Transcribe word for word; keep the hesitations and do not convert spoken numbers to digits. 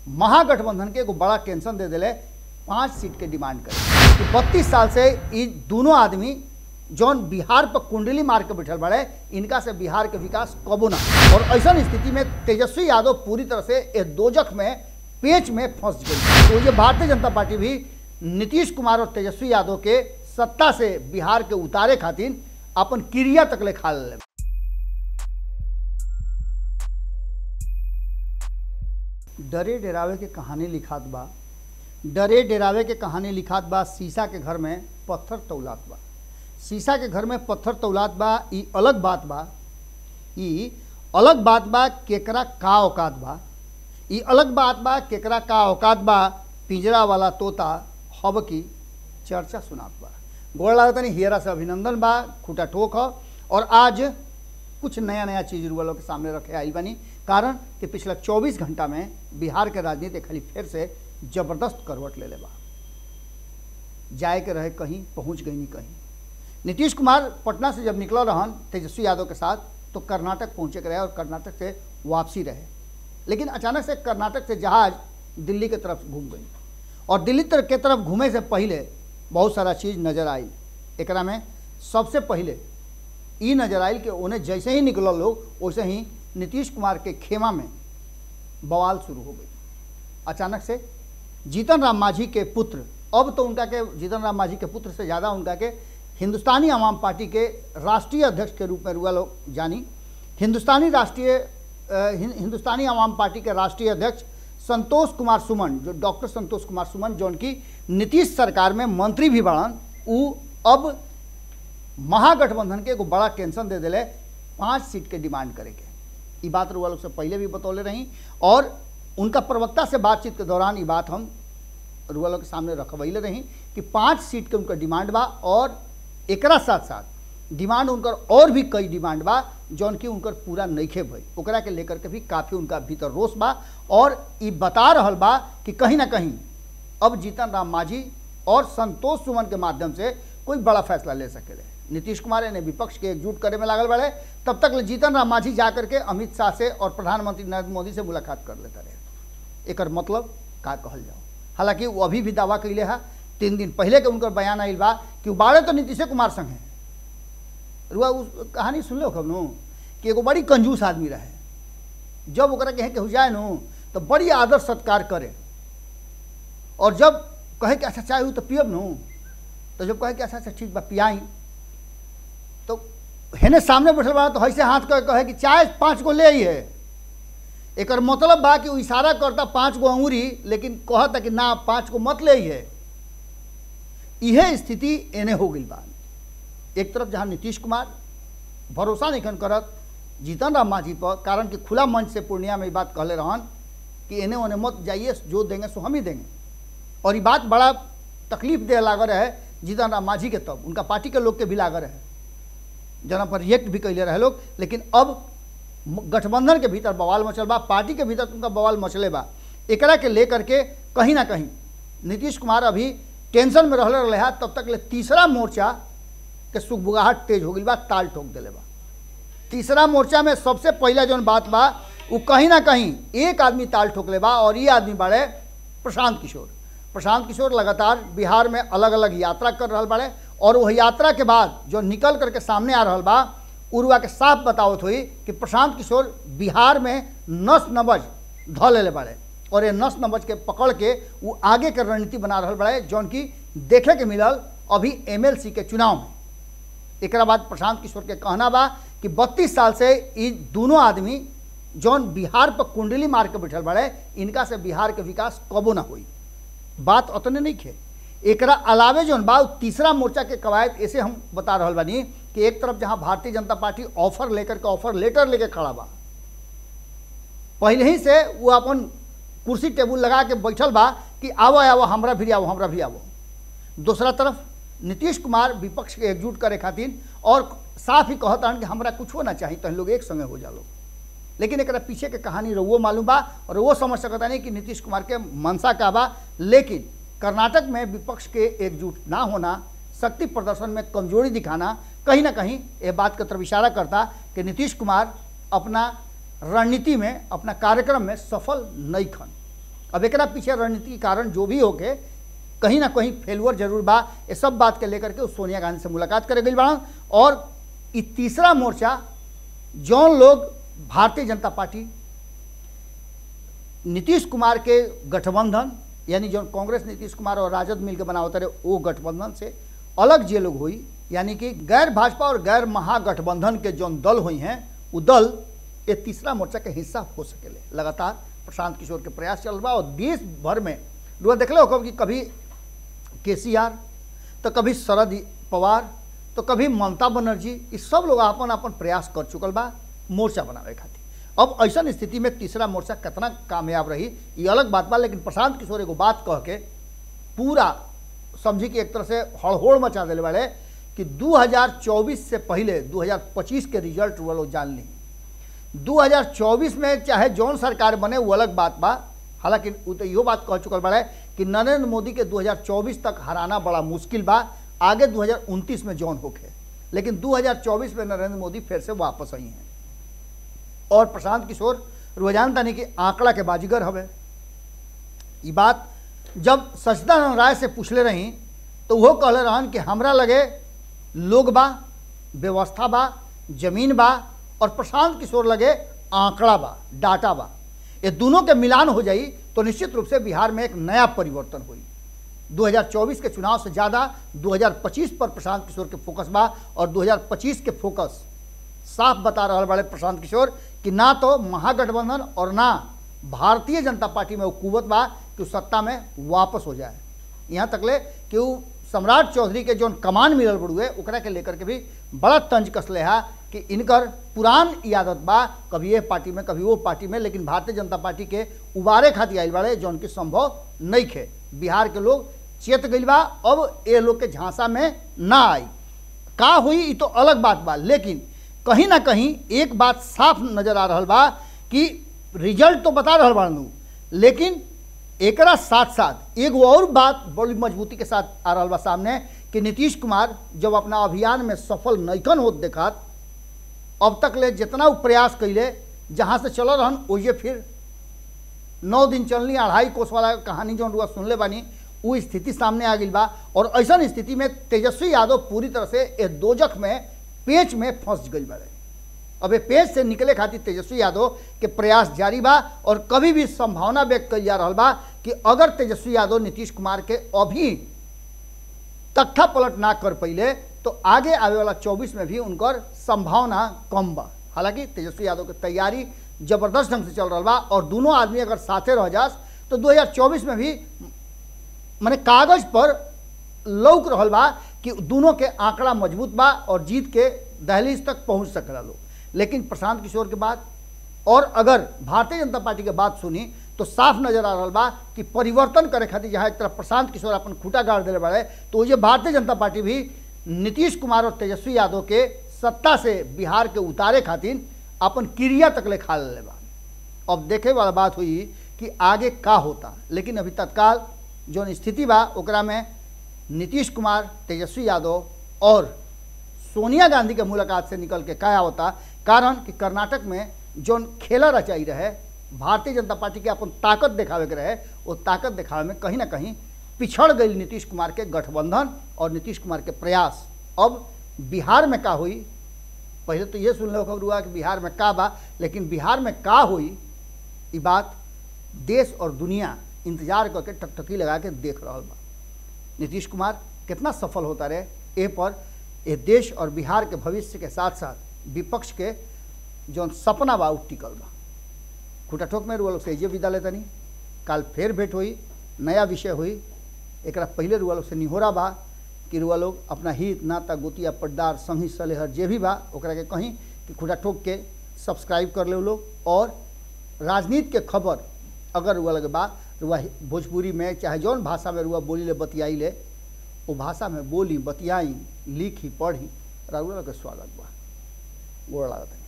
महागठबंधन के एगो बड़ा टेंशन दे दिले, पाँच सीट के डिमांड करे कि बत्तीस साल से ये दोनों आदमी जौन बिहार पर कुंडली मार के बैठल बड़े, इनका से बिहार के विकास कबो ना। और ऐसा स्थिति में तेजस्वी यादव पूरी तरह से एक दोजख में पेच में फंस गई। तो ये भारतीय जनता पार्टी भी नीतीश कुमार और तेजस्वी यादव के सत्ता से बिहार के उतारे खातिर अपन क्रिया तक ले खा ले। डरे डेरावे के कहानी लिखात बा, डरे डेरावे के कहानी लिखात बा। शीशा के घर में पत्थर तौलात बा, शीशा के घर में पत्थर तौलात बा। ई अलग बात बा, ई अलग बात बा केकरा का औकात बा। ई अलग बात बा केकरा का औकात बा। पिंजरा वाला तोता हब की चर्चा सुनात बा। गोड़ लागत नहीं, हियरा से अभिनंदन बा, खूटा ठोक ह। और आज कुछ नया नया चीज़ रुआ के सामने रखे आई बनी, कारण कि पिछला चौबीस घंटा में बिहार के राजनीति खाली फिर से जबरदस्त करवट ले ले बा। जाए के रहे कहीं, पहुंच गई नहीं कहीं। नीतीश कुमार पटना से जब निकला रहन तेजस्वी यादव के साथ, तो कर्नाटक पहुंचे के रहे और कर्नाटक से वापसी रहे। लेकिन अचानक से कर्नाटक से जहाज दिल्ली के तरफ घूम गई, और दिल्ली के तरफ घूमे से पहले बहुत सारा चीज़ नज़र आई। एकरा में सबसे पहले ई नज़र आई कि उन्हें जैसे ही निकल लोग, वैसे ही नीतीश कुमार के खेमा में बवाल शुरू हो गई। अचानक से जीतन राम मांझी के पुत्र, अब तो उनका के जीतन राम मांझी के पुत्र से ज़्यादा उनका के हिंदुस्तानी आवाम पार्टी के राष्ट्रीय अध्यक्ष के रूप में रुआ लोग जानी। हिंदुस्तानी राष्ट्रीय हिंदुस्तानी आवाम पार्टी के राष्ट्रीय अध्यक्ष संतोष कुमार सुमन, जो डॉक्टर संतोष कुमार सुमन, जो उनकी नीतीश सरकार में मंत्री भी बढ़न, वो अब महागठबंधन के एगो बड़ा टेंशन दे दिले, पाँच सीट के डिमांड करे के। ये बात रुआ लोग से पहले भी बतौले रही, और उनका प्रवक्ता से बातचीत के दौरान ये बात हम रुआ लोग के सामने रखवैले रही कि पाँच सीट के उनका डिमांड बा। और एकरा साथ साथ डिमांड उनकर और भी कई डिमांड बा, जौन की उनकर पूरा नइखे भई, ओकरा के लेकर के भी काफ़ी उनका भीतर रोष बा। और ये बता रहल बा कि कहीं ना कहीं अब जीतन राम मांझी और संतोष सुमन के माध्यम से कोई बड़ा फैसला ले सके। नीतीश कुमार ने विपक्ष के एकजुट करे में लागल बड़े, तब तक जीतन राम मांझी जा करके अमित शाह से और प्रधानमंत्री नरेंद्र मोदी से मुलाकात कर लेता रहे। एकर मतलब का कहल जाओ। हालांकि वो अभी भी दावा कैले है, तीन दिन पहले के उनकर बयान आयल बा कि वो बाड़े तो नीतीश कुमार संग है। रुआ उस कहानी सुन लो खब नु कि एगो बड़ी कंजूस आदमी रहे। जब ओकरा कहे के हो जाए नु तो बड़ी आदर सत्कार करे, और जब कहे कि अच्छा चाय हो तो पियब नु, तो जब कहे कि अच्छा अच्छा ठीक बा पियाई, तो हेने सामने बैठल बा तो ऐसे हाथ कर कहे कि चाय पाँच गो ले आई है। एकर मतलब बा कि वो इशारा करता पाँच गो अंगूरी, लेकिन कहता कि ना पाँच गो मत ले आई है। यह स्थिति एने हो गई बा। एक तरफ जहाँ नीतीश कुमार भरोसा नहीं करत जीतन राम मांझी पर, कारण कि खुला मंच से पूर्णिया में ये बात कहले रहन कि इन्हें उन्हें मत जाइए, जो देंगे सो हम ही देंगे। और ये बात बड़ा तकलीफ दे लागल है जीतन राम मांझी के, तब उनका पार्टी के लोग के भी लागल है, जना पर रिएक्ट भी कैले रहे लोग। लेकिन अब गठबंधन के भीतर बवाल मचल बा, पार्टी के भीतर उनका बवाल मचले बा। एकरा के लेकर के कहीं ना कहीं नीतीश कुमार अभी टेंशन में रहले रहे। तब तक ले तीसरा मोर्चा के सुगबुगाहट तेज हो गई बा, ताल ठोक दिले बा। तीसरा मोर्चा में सबसे पहला जो बात बा, वो कहीं ना कहीं एक आदमी ताल ठोकले बा, और ये आदमी बाड़े प्रशांत किशोर। प्रशांत किशोर लगातार बिहार में अलग अलग यात्रा कर रहा बाड़े, और वह यात्रा के बाद जो निकल करके सामने आ रहा बा, उरुआ के साफ बतावत हुई कि प्रशांत किशोर बिहार में नस नबज ध ले बाड़े, और ये नस नबज के पकड़ के वो आगे के रणनीति बना रहा बड़े, जौन की देखे के मिलल अभी एमएलसी के चुनाव में। एक बाद प्रशांत किशोर के कहना बा कि बत्तीस साल से ये दोनों आदमी जौन बिहार पर कुंडली मार के बैठल बड़े, इनका से बिहार के विकास कबो ना हुई। बात उतने नहीं खे। एकरा अलावे जौन बा तीसरा मोर्चा के कवायद ऐसे हम बता रहा बानी कि एक तरफ जहां भारतीय जनता पार्टी ऑफर लेकर के ऑफर लेटर लेके खड़ा बा, पहले ही से वो अपन कुर्सी टेबुल लगा के बैठल बा कि आवो आवो हमरा भी आवो हमरा भी आवो। दूसरा तरफ नीतीश कुमार विपक्ष के एकजुट करे खातिर और साफ ही कहता कि हमरा कुछ ना चाहिए, तो लोग एक संगे हो जा लो। लेकिन एक पीछे के कहानी रउओ मालूम बा, और वो समझ सकता नहीं कि नीतीश कुमार के मनसा का बा। लेकिन कर्नाटक में विपक्ष के एकजुट ना होना, शक्ति प्रदर्शन में कमजोरी दिखाना कहीं ना कहीं ये बात की तरफ इशारा करता कि नीतीश कुमार अपना रणनीति में, अपना कार्यक्रम में सफल नहीं खन। अब एकरा पीछे रणनीति के कारण जो भी होके कहीं ना कहीं फेलुअर जरूर बा। ये सब बात के लेकर के उस सोनिया गांधी से मुलाकात करे गई बड़ा। और ये तीसरा मोर्चा जौन लोग भारतीय जनता पार्टी नीतीश कुमार के गठबंधन यानी जो कांग्रेस नीतीश कुमार और राजद मिलकर बनावत रहे वो गठबंधन से अलग जे लोग हुई यानी कि गैर भाजपा और गैर महागठबंधन के जो दल हुई हैं वो दल ये तीसरा मोर्चा के हिस्सा हो सकेले। लगातार प्रशांत किशोर के प्रयास चल रहा और देश भर में रुआ देख लो कि कभी के सी आर तो कभी शरद पवार तो कभी ममता बनर्जी ये सब लोग अपन अपन प्रयास कर चुकल बा मोर्चा बनावे खातिर। अब ऐसा स्थिति में तीसरा मोर्चा कितना कामयाब रही ये अलग बात बा। लेकिन प्रशांत किशोर एगो बात कह के पूरा समझी कि एक तरह से हड़होड़ मचा देने वाले कि दो हज़ार चौबीस से पहले दो हज़ार पच्चीस के रिजल्ट वो लोग जान ली। दो हज़ार चौबीस में चाहे जौन सरकार बने वो अलग बात बा। हालांकि वो तो यो बात कह चुकल बड़ा है कि नरेंद्र मोदी के दो हज़ार चौबीस तक हराना बड़ा मुश्किल बा, आगे दो हज़ार उनतीस में जौन होके। लेकिन दो हज़ार चौबीस में नरेंद्र मोदी फिर से वापस आई हैं। और प्रशांत किशोर रोजान तानी कि आंकड़ा के बाजीगर हवे। ये बात जब सचिदानंद राय से पूछले रही तो वो कहले रहन कि हमरा लगे लोग बा, व्यवस्था बा, जमीन बा और प्रशांत किशोर लगे आंकड़ा बा, डाटा बा। ये दोनों के मिलान हो जाई तो निश्चित रूप से बिहार में एक नया परिवर्तन हुई। दो हज़ार चौबीस के चुनाव से ज़्यादा दो हज़ार पच्चीस पर प्रशांत किशोर के फोकस बा और दो हज़ार पच्चीस के फोकस साफ बता रहा बड़े प्रशांत किशोर कि ना तो महागठबंधन और ना भारतीय जनता पार्टी में वो कुवत बा कि सत्ता में वापस हो जाए। यहाँ तक ले कि वो सम्राट चौधरी के जो कमान मिलल बड़ुए ओकरा के लेकर के भी बड़ा तंज कसले है कि इनकर पुरान आदत बा कभी ये पार्टी में कभी वो पार्टी में, लेकिन भारतीय जनता पार्टी के उबारे खातिर आयल बाड़े जो उनकी संभव नहीं खे। बिहार के लोग चेत गई बा, अब ये लोग के झांसा में ना आई। का हुई ये तो अलग बात बा, लेकिन कहीं ना कहीं एक बात साफ नजर आ रहा बा कि रिजल्ट तो बता रहा बानू, लेकिन एकरा साथ साथ एक और बात बड़ी मजबूती के साथ आ रहा बा सामने कि नीतीश कुमार जब अपना अभियान में सफल नैकन होत देखात, अब तक ले जितना वो प्रयास कैले जहाँ से चल रहन ओइए फिर नौ दिन चलनी अढ़ाई कोस वाला कहानी जो रुआ सुनले बानी वो स्थिति सामने आ गई बा। और ऐसा स्थिति में तेजस्वी यादव पूरी तरह से ए दोजख में पेच में फंस गई बाड़े। अब ये पेच से निकले खातिर तेजस्वी यादव के प्रयास जारी बा और कभी भी संभावना व्यक्त कई जा रहा बा कि अगर तेजस्वी यादव नीतीश कुमार के अभी तख्ता पलट ना कर पहिले तो आगे आने वाला चौबीस में भी उनकर संभावना कम बा। हालांकि तेजस्वी यादव की तैयारी जबरदस्त ढंग से चल रहा बा और दोनों आदमी अगर साथे रह जास तो दो हज़ार चौबीस में भी माने कागज पर लौक रहल बा कि दोनों के आंकड़ा मजबूत बा और जीत के दहलीज तक पहुंच सकला लोग। लेकिन प्रशांत किशोर के बात और अगर भारतीय जनता पार्टी के बात सुनी तो साफ नजर आ रहा बा कि परिवर्तन करे खातिर जहाँ एक तरफ प्रशांत किशोर अपन खूटा गाड़ दिले बड़े तो ये भारतीय जनता पार्टी भी नीतीश कुमार और तेजस्वी यादव के सत्ता से बिहार के उतारे खातिर अपन क्रिया तक ले खा ले बा। अब देखे वाला बात हुई कि आगे का होता, लेकिन अभी तत्काल जो स्थिति बा ओकरा में नीतीश कुमार, तेजस्वी यादव और सोनिया गांधी के मुलाकात से निकल के क्या होता। कारण कि कर्नाटक में जो खेला रचाई रहे भारतीय जनता पार्टी के अपन ताकत दिखावे के रहे वो ताकत दिखावे में कहीं ना कहीं पिछड़ गई नीतीश कुमार के गठबंधन और नीतीश कुमार के प्रयास। अब बिहार में का हुई, पहले तो ये सुन लो खबर हुआ कि बिहार में का बा, लेकिन बिहार में का हुई ये बात देश और दुनिया इंतजार करके टकटकी लगा के देख रहा बा। नीतीश कुमार कितना सफल होता रहे ए पर ये देश और बिहार के भविष्य के साथ साथ विपक्ष के जो सपना बा टिकल बा। खूटा ठोक में रुआ लोग से ये विदा लेता नहीं, काल फिर भेंट हुई, नया विषय हुई। एक पहले रुआ लोग से निहोरा बा कि रुआ लोग अपना हित नाता गोतिया पट्टादार संगी सलेहर जे भी बा ओकरा के कहीं कि खूटा ठोक के सब्सक्राइब कर ले लोग। और राजनीति के खबर अगर रुआ लगे बा रुआ भोजपुरी में चाहे जौन भाषा में रुआ बोली ले बतियाई ले वो भाषा में बोली बतियाई लिखी पढ़ी रुआ के स्वागत बा। गोड़ लागत है।